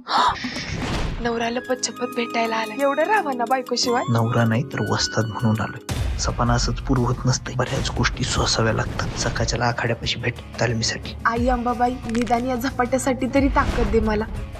नवऱ्याला पच्छपत भेटायला आला. एवढं राहा ना बायको शिवाय. नवरा नाही तर वस्ताद म्हणून आलोय. सपना असंच पुरवत नसते. बऱ्याच गोष्टी सोसाव्या लागतात. सकाळच्या आखाड्यापाशी भेट तालमीसाठी. आई अंबाबाई, निदान या झपाट्यासाठी तरी ताकद दे मला.